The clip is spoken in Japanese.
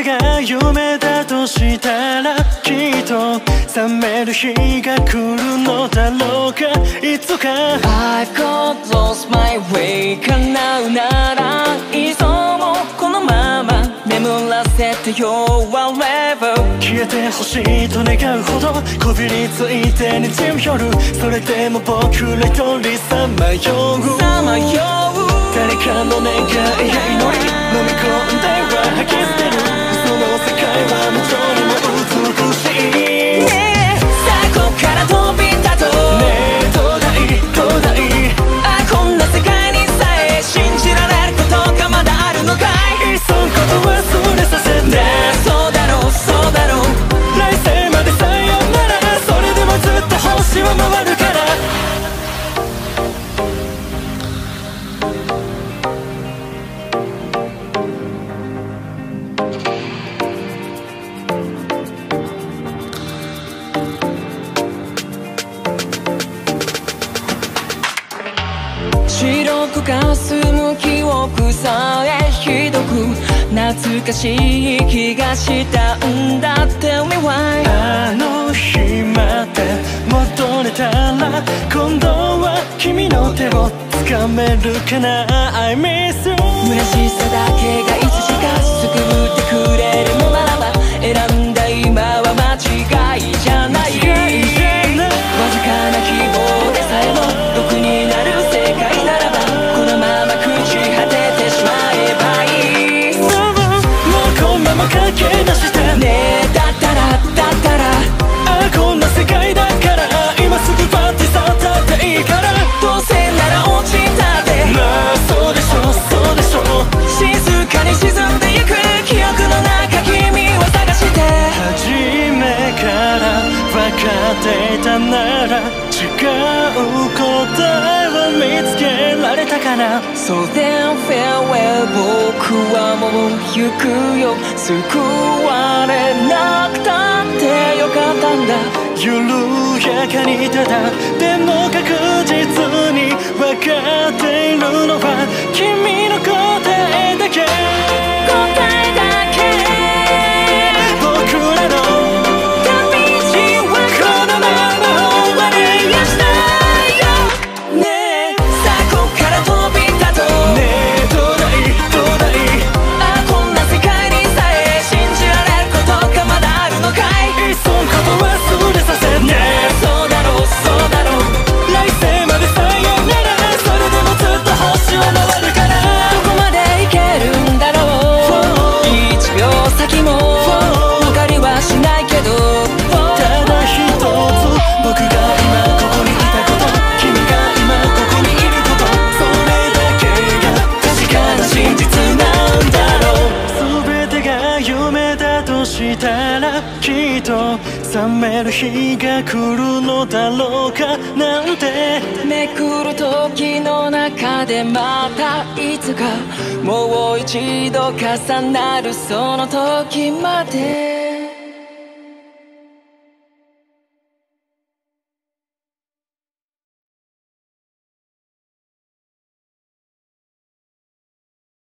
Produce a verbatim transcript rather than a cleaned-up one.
てが夢だとしたらきっと覚める日が来るのだろうかいつか I've got lost my way 叶うならいっそもこのまま眠らせてよ Whatever 消えてほしいと願うほどこびりついてにじむ夜それでも僕ら一人さまようさまよう誰かの願いや祈り飲み込んでは吐き捨てるその世界は無情にも美しいねえさあこっから飛び立とうねえどうだいどうだいあこんな世界にさえ信じられることがまだあるのかいいっそのこと忘れさせてそうだろうそうだろう来世までさよならそれでもずっと星は回るから白く霞む記憶さえひどく懐かしい気がしたんだ Tell me why あの日まで戻れたら今度は君の手を掴めるかな I miss you 虚しさだけがいつしか救ってくれるのならば選んだ今は間違いじゃないわずかな希望でさえも毒になる世界ならばこのまま朽ち果ててしまえばいいもうこのまま駆け出してねえだったらだったらああこんな世界だから今すぐパーティー去ったっていいからどうせなら落ちたってまあそうでしょそうでしょ静かに沈んでゆく記憶の中君を探して初めから分かっていたなら違う答えを見つけられたかな So then farewell 僕はもう行くよ救われなくたってよかったんだ緩やかにただでも確実に分かっているのは君の答えだけ答えだけ僕らの旅路はこのまま終わりやしたよねえさあこっから飛び立とうねえどうだいどうだいあこんな世界にさえ信じられることがまだあるのかいいっそのこと忘れさせてそうだろうそうだろう来世までさよならそれでもずっと星は回るからどこまで行けるんだろういちびょう先も分かりはしないけどただ一つ僕が今ここにいたこと君が今ここにいることそれだけが確かな真実なんだろう全てが夢だとしたらきっと覚める日が来るのだろうかなんてめくる時の中でまたいつかもう一度重なるその時まで